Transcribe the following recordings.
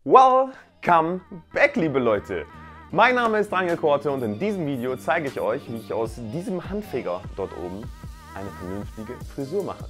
Welcome back, liebe Leute! Mein Name ist Daniel Korte und in diesem Video zeige ich euch, wie ich aus diesem Handfeger dort oben eine vernünftige Frisur mache.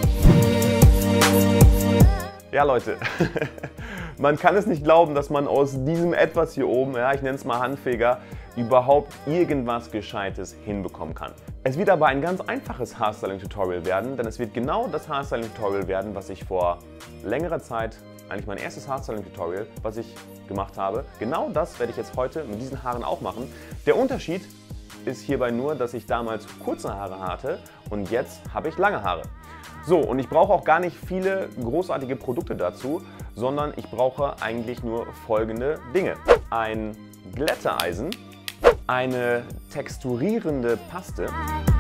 Ja Leute, man kann es nicht glauben, dass man aus diesem etwas hier oben, ja, ich nenne es mal Handfeger, überhaupt irgendwas Gescheites hinbekommen kann. Es wird aber ein ganz einfaches Haarstyling-Tutorial werden, denn es wird genau das Haarstyling-Tutorial werden, was ich vor längerer Zeit, eigentlich mein erstes Haarstyling-Tutorial, was ich gemacht habe. Genau das werde ich jetzt heute mit diesen Haaren auch machen. Der Unterschied ist hierbei nur, dass ich damals kurze Haare hatte und jetzt habe ich lange Haare. So, und ich brauche auch gar nicht viele großartige Produkte dazu, sondern ich brauche eigentlich nur folgende Dinge. Ein Glätteeisen, eine texturierende Paste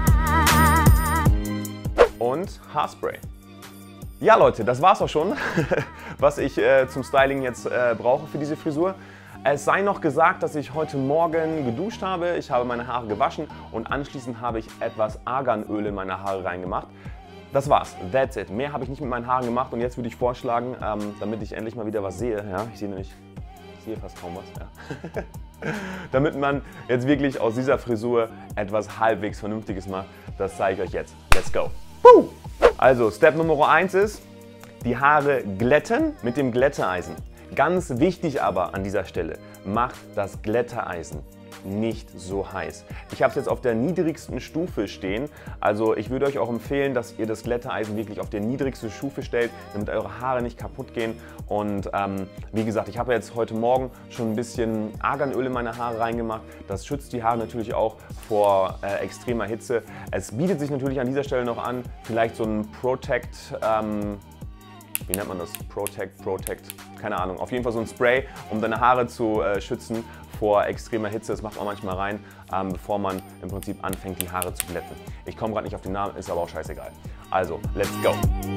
und Haarspray. Ja Leute, das war's auch schon, was ich zum Styling jetzt brauche für diese Frisur. Es sei noch gesagt, dass ich heute Morgen geduscht habe, ich habe meine Haare gewaschen und anschließend habe ich etwas Arganöl in meine Haare reingemacht. Das war's, that's it. Mehr habe ich nicht mit meinen Haaren gemacht und jetzt würde ich vorschlagen, damit ich endlich mal wieder was sehe, ja, ich sehe fast kaum was, ja. Damit man jetzt wirklich aus dieser Frisur etwas halbwegs Vernünftiges macht, das zeige ich euch jetzt. Let's go! Also, Step Nummer 1 ist, die Haare glätten mit dem Glätteeisen. Ganz wichtig aber an dieser Stelle, macht das Glätteeisen nicht so heiß. Ich habe es jetzt auf der niedrigsten Stufe stehen, also ich würde euch auch empfehlen, dass ihr das Glätteeisen wirklich auf der niedrigsten Stufe stellt, damit eure Haare nicht kaputt gehen. Und wie gesagt, ich habe jetzt heute Morgen schon ein bisschen Arganöl in meine Haare reingemacht. Das schützt die Haare natürlich auch vor extremer Hitze. Es bietet sich natürlich an dieser Stelle noch an, vielleicht so ein Protect, wie nennt man das? Protect, keine Ahnung. Auf jeden Fall so ein Spray, um deine Haare zu schützen vor extremer Hitze. Das macht man manchmal rein, bevor man im Prinzip anfängt, die Haare zu glätten. Ich komme gerade nicht auf den Namen, ist aber auch scheißegal. Also, let's go!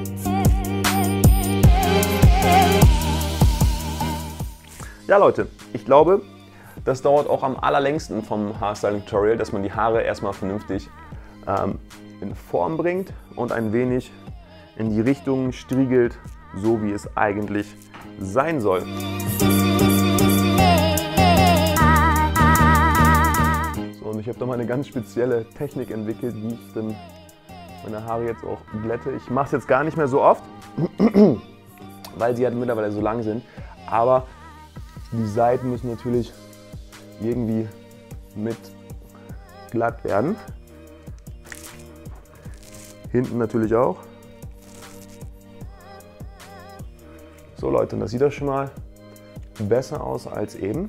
Ja Leute, ich glaube, das dauert auch am allerlängsten vom Haarstyling-Tutorial, dass man die Haare erstmal vernünftig in Form bringt und ein wenig in die Richtung striegelt, so wie es eigentlich sein soll. So, und ich habe da mal eine ganz spezielle Technik entwickelt, wie ich denn meine Haare jetzt auch glätte. Ich mache es jetzt gar nicht mehr so oft, weil sie halt mittlerweile so lang sind, aber die Seiten müssen natürlich irgendwie mit glatt werden. Hinten natürlich auch. So Leute, und das sieht doch schon mal besser aus als eben.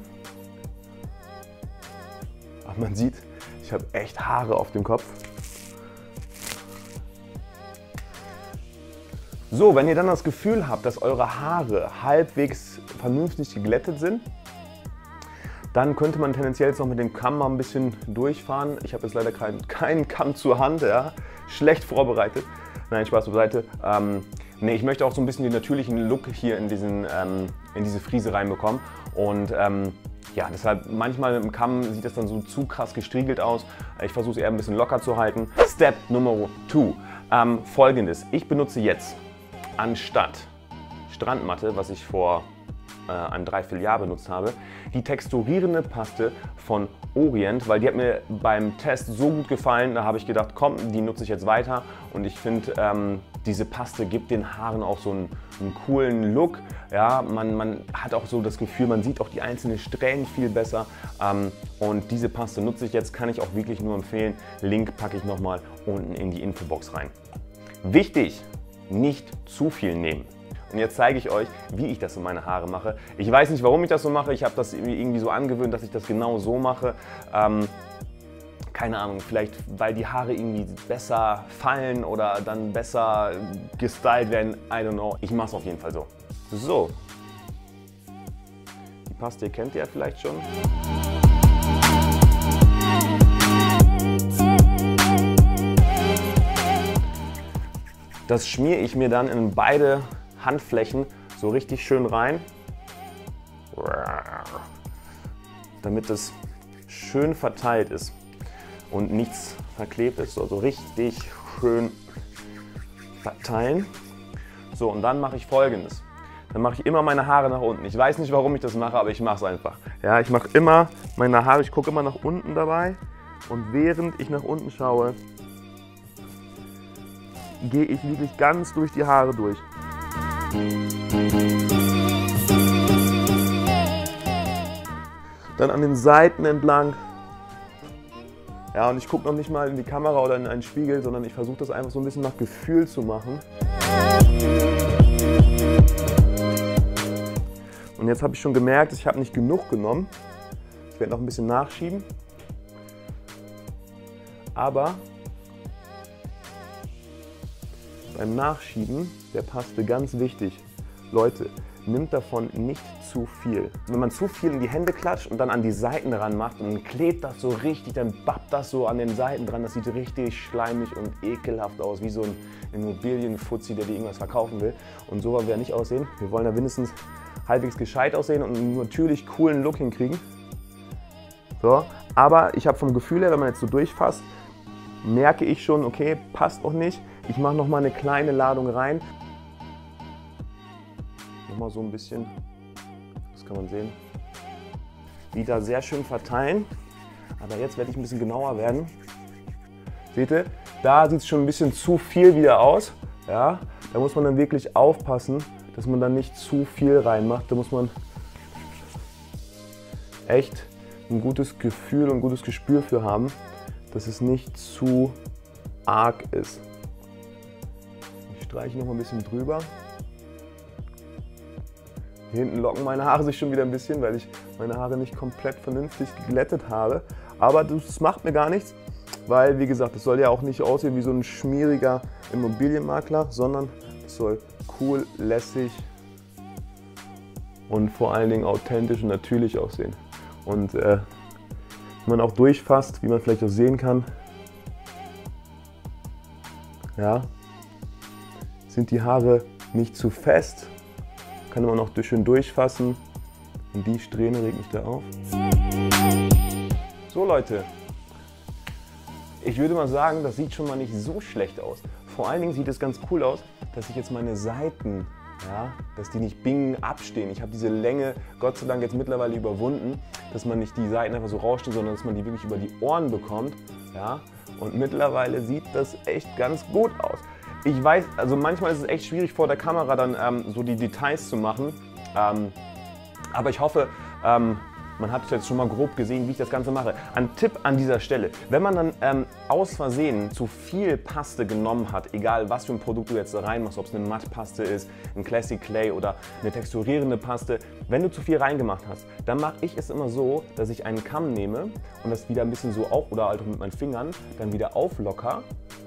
Aber man sieht, ich habe echt Haare auf dem Kopf. So, wenn ihr dann das Gefühl habt, dass eure Haare halbwegs vernünftig geglättet sind, dann könnte man tendenziell jetzt noch mit dem Kamm mal ein bisschen durchfahren. Ich habe jetzt leider keinen Kamm zur Hand, ja. Schlecht vorbereitet. Nein, Spaß beiseite. Nee, ich möchte auch so ein bisschen den natürlichen Look hier in diese Frise reinbekommen. Und ja, deshalb manchmal mit dem Kamm sieht das dann so zu krass gestriegelt aus. Ich versuche es eher ein bisschen locker zu halten. Step Nummer 2. Folgendes. Ich benutze jetzt anstatt Strandmatte, was ich vor ein Dreivierteljahr benutzt habe, die texturierende Paste von Orient, weil die hat mir beim Test so gut gefallen, da habe ich gedacht, komm, die nutze ich jetzt weiter und ich finde, diese Paste gibt den Haaren auch so einen coolen Look. Ja, man hat auch so das Gefühl, man sieht auch die einzelnen Strähnen viel besser und diese Paste nutze ich jetzt, kann ich auch wirklich nur empfehlen. Link packe ich nochmal unten in die Infobox rein. Wichtig, nicht zu viel nehmen. Und jetzt zeige ich euch, wie ich das in meine Haare mache. Ich weiß nicht, warum ich das so mache. Ich habe das irgendwie so angewöhnt, dass ich das genau so mache. Keine Ahnung, vielleicht weil die Haare irgendwie besser fallen oder dann besser gestylt werden. I don't know. Ich mache es auf jeden Fall so. So. Die Paste kennt ihr ja vielleicht schon. Das schmiere ich mir dann in beide Handflächen so richtig schön rein, damit es schön verteilt ist und nichts verklebt ist. Also richtig schön verteilen. So, und dann mache ich Folgendes. dann mache ich immer meine Haare nach unten. Ich weiß nicht, warum ich das mache, aber ich mache es einfach. Ja, ich mache immer meine Haare, ich gucke immer nach unten dabei und während ich nach unten schaue, gehe ich wirklich ganz durch die Haare durch. Dann an den Seiten entlang. Ja, und ich gucke noch nicht mal in die Kamera oder in einen Spiegel, sondern ich versuche das einfach so ein bisschen nach Gefühl zu machen. Und jetzt habe ich schon gemerkt, ich habe nicht genug genommen. Ich werde noch ein bisschen nachschieben. Aber beim Nachschieben der Paste ganz wichtig. Leute, nimmt davon nicht zu viel. Wenn man zu viel in die Hände klatscht und dann an die Seiten ran macht und dann klebt das so richtig, dann bappt das so an den Seiten dran. Das sieht richtig schleimig und ekelhaft aus, wie so ein Immobilienfuzzi, der dir irgendwas verkaufen will. Und so wollen wir nicht aussehen. Wir wollen da mindestens halbwegs gescheit aussehen und einen natürlich coolen Look hinkriegen. So, aber ich habe vom Gefühl her, wenn man jetzt so durchfasst, merke ich schon, okay, passt auch nicht. Ich mache noch mal eine kleine Ladung rein. Nochmal so ein bisschen, das kann man sehen, wieder sehr schön verteilen. Aber jetzt werde ich ein bisschen genauer werden. Seht ihr, da sieht es schon ein bisschen zu viel wieder aus. Ja, da muss man dann wirklich aufpassen, dass man dann nicht zu viel reinmacht. Da muss man echt ein gutes Gefühl und ein gutes Gespür für haben, dass es nicht zu arg ist. Ich streiche noch mal ein bisschen drüber. Hier hinten locken meine Haare sich schon wieder ein bisschen, weil ich meine Haare nicht komplett vernünftig geglättet habe. Aber das macht mir gar nichts, weil wie gesagt, es soll ja auch nicht aussehen wie so ein schmieriger Immobilienmakler, sondern es soll cool, lässig und vor allen Dingen authentisch und natürlich aussehen. Und wenn man auch durchfasst, wie man vielleicht auch sehen kann, ja, sind die Haare nicht zu fest. Kann man auch schön durchfassen und die Strähne regt mich da auf. So Leute, ich würde mal sagen, das sieht schon mal nicht so schlecht aus. Vor allen Dingen sieht es ganz cool aus, dass ich jetzt meine Seiten, ja, dass die nicht bing abstehen. Ich habe diese Länge Gott sei Dank jetzt mittlerweile überwunden, dass man nicht die Seiten einfach so raussteht, sondern dass man die wirklich über die Ohren bekommt. Ja? Und mittlerweile sieht das echt ganz gut aus. Ich weiß, also manchmal ist es echt schwierig vor der Kamera dann so die Details zu machen, aber ich hoffe, man hat jetzt schon mal grob gesehen, wie ich das Ganze mache. Ein Tipp an dieser Stelle, wenn man dann aus Versehen zu viel Paste genommen hat, egal was für ein Produkt du jetzt da reinmachst, ob es eine Mattpaste ist, ein Classic Clay oder eine texturierende Paste, wenn du zu viel reingemacht hast, dann mache ich es immer so, dass ich einen Kamm nehme und das wieder ein bisschen so auf oder halt mit meinen Fingern dann wieder auflocker.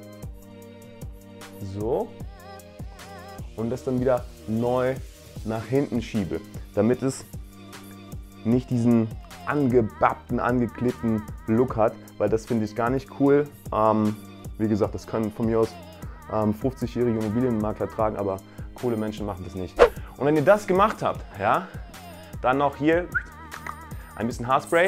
So, und das dann wieder neu nach hinten schiebe, damit es nicht diesen angebappten, angeklippten Look hat, weil das finde ich gar nicht cool. Wie gesagt, das können von mir aus 50-jährige Immobilienmakler tragen, aber coole Menschen machen das nicht. Und wenn ihr das gemacht habt, ja, dann noch hier ein bisschen Haarspray.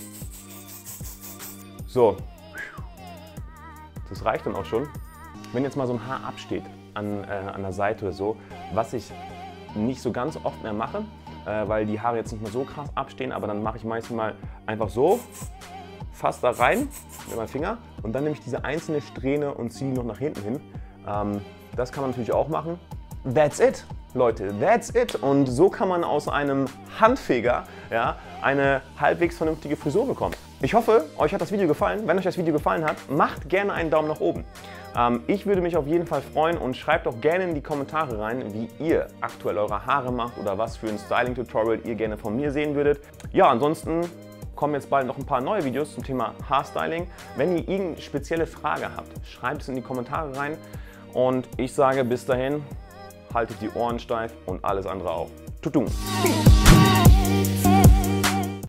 So, das reicht dann auch schon. Wenn jetzt mal so ein Haar absteht an der Seite oder so, was ich nicht so ganz oft mehr mache, weil die Haare jetzt nicht mehr so krass abstehen, aber dann mache ich meistens mal einfach so, fasse da rein mit meinem Finger und dann nehme ich diese einzelne Strähne und ziehe die noch nach hinten hin. Das kann man natürlich auch machen. That's it, Leute, that's it. Und so kann man aus einem Handfeger, ja, eine halbwegs vernünftige Frisur bekommen. Ich hoffe, euch hat das Video gefallen. Wenn euch das Video gefallen hat, macht gerne einen Daumen nach oben. Ich würde mich auf jeden Fall freuen und schreibt auch gerne in die Kommentare rein, wie ihr aktuell eure Haare macht oder was für ein Styling-Tutorial ihr gerne von mir sehen würdet. Ja, ansonsten kommen jetzt bald noch ein paar neue Videos zum Thema Haarstyling. Wenn ihr irgendeine spezielle Frage habt, schreibt es in die Kommentare rein. Und ich sage bis dahin, haltet die Ohren steif und alles andere auch. Tutum!